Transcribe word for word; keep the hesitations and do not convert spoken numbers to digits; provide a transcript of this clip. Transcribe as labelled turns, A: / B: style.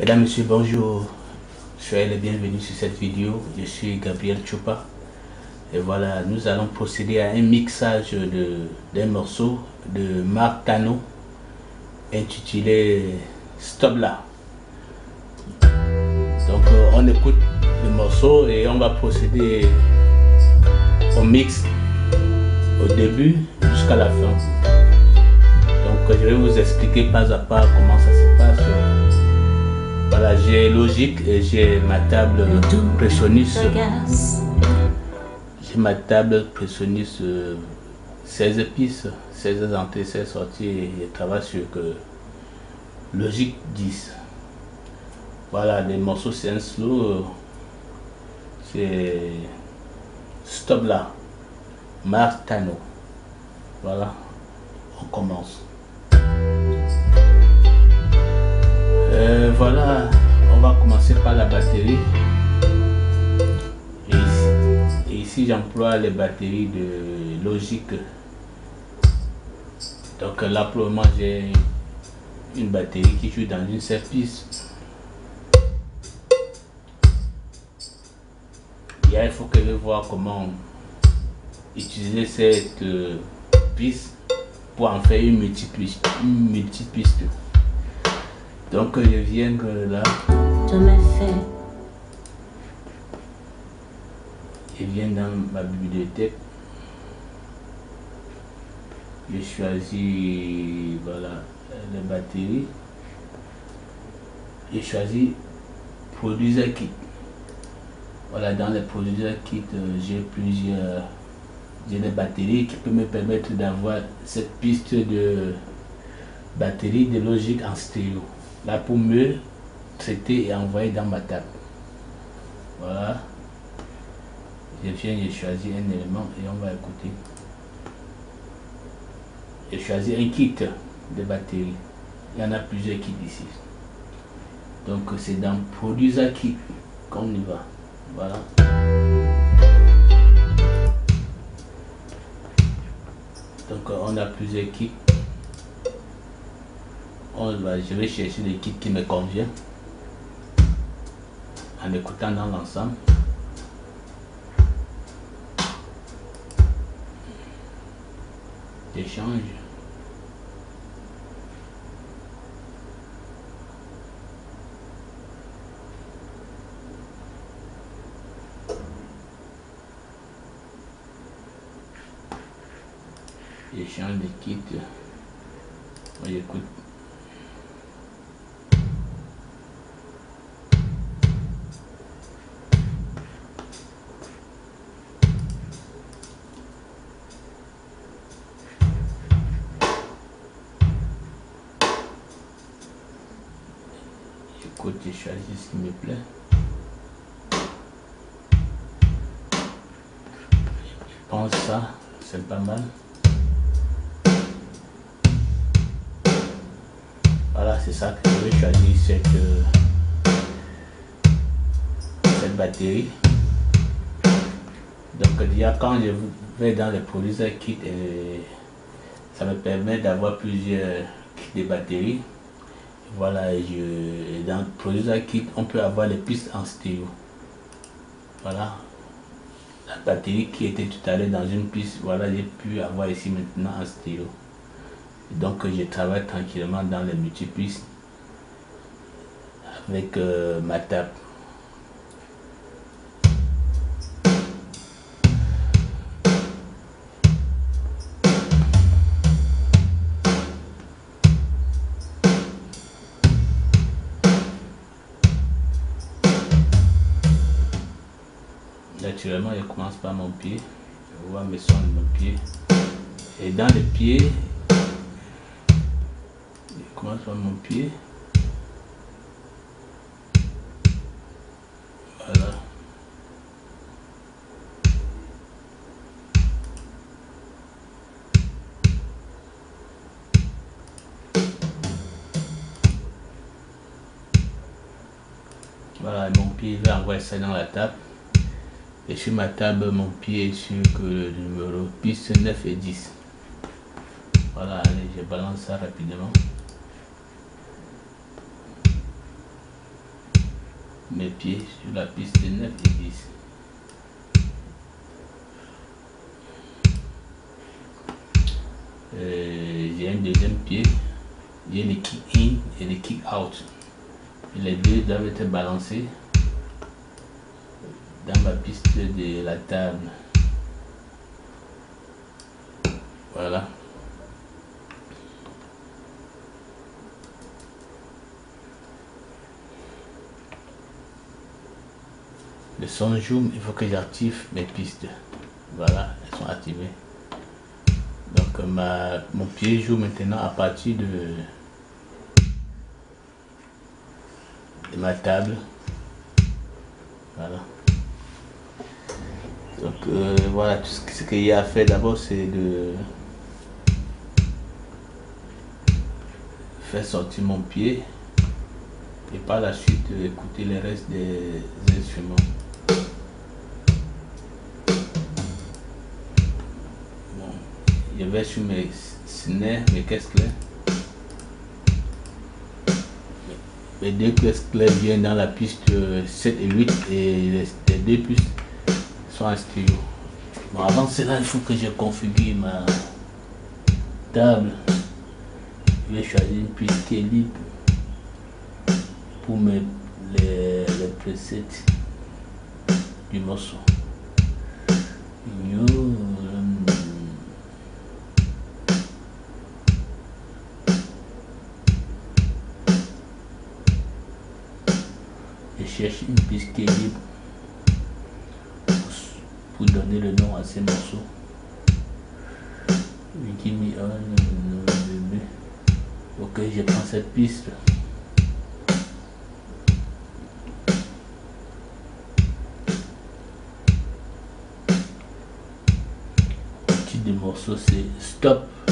A: Mesdames, Messieurs, bonjour. Soyez les bienvenus sur cette vidéo. Je suis Gabriel Chopa. Et voilà, nous allons procéder à un mixage d'un morceau de Mark Tano intitulé Stop là. Donc euh, on écoute le morceau et on va procéder au mix au début jusqu'à la fin. Donc je vais vous expliquer pas à pas comment ça se passe. Voilà, j'ai Logic et j'ai ma table pressionniste. J'ai ma table pressionniste euh, seize pistes, seize entrées, seize sorties et je travaille sur que Logic dix. Voilà, les morceaux c'est un slow, c'est Stop là, Mark Tano. Voilà, on commence. Euh, voilà, on va commencer par la batterie. Et ici, et ici j'emploie les batteries de Logic. Donc là pour le moment j'ai une batterie qui joue dans une sept pistes. Et il faut que je vois comment utiliser cette euh, piste pour en faire une multipiste. Une multipiste. Donc je viens là. Je viens dans ma bibliothèque. Je choisis voilà les batteries. Je choisis Producer Kit. Voilà, dans les Producer Kit, euh, j'ai plusieurs j'ai des batteries qui peuvent me permettre d'avoir cette piste de batterie de Logic en stéréo. Là pour me traiter et envoyer dans ma table. Voilà. Je viens, j'ai choisi un élément et on va écouter. J'ai choisi un kit de batterie. Il y en a plusieurs kits ici. Donc c'est dans Producer Kit qu'on y va. Voilà. Donc on a plusieurs kits. On va, je vais chercher le kit qui me convient en écoutant dans l'ensemble. J'échange. J'échange de kit. Moi j'écoute. J'écoute, je choisis ce qui me plaît. Je pense ça, c'est pas mal. Voilà, c'est ça que je vais choisir cette, euh, cette batterie. Donc déjà quand je vais dans les Producer Kit, et ça me permet d'avoir plusieurs kits de batterie. Voilà, je, dans Producer Kit, on peut avoir les pistes en stéréo. Voilà, la batterie qui était tout à l'heure dans une piste, voilà, j'ai pu avoir ici maintenant en stéréo. Donc je travaille tranquillement dans les multipistes avec euh, ma table. Naturellement, je commence par mon pied. Je vois mes sons de mon pied. Et dans le pied, je commence par mon pied. Voilà. Voilà, mon pied va envoyer ça dans la table. Et sur ma table, mon pied est sur que le numéro piste neuf et dix. Voilà, allez, je balance ça rapidement. mes pieds sur la piste neuf et dix. Euh, j'ai un deuxième pied, j'ai les kick in et les kick out. Et les deux doivent être balancés dans ma piste de la table. Voilà. Le son joue, il faut que j'active mes pistes. Voilà, elles sont activées. Donc ma, mon pied joue maintenant à partir de, de ma table. Voilà. Donc euh, voilà, tout ce qu'il y a à faire d'abord, c'est de faire sortir mon pied et par la suite écouter le reste des instruments. Je vais sur mes snares, mes caisses claires. Mes deux caisses claires viennent dans la piste sept et huit et les, les deux pistes sont en stéréo. Bon, avant cela, il faut que je configure ma table. Je vais choisir une piste qui est libre pour mes, les, les presets du morceau. Je cherche une piste qui est libre pour donner le nom à ces morceaux. Give me on, ok, je prends cette piste. Le titre du morceau c'est Stop.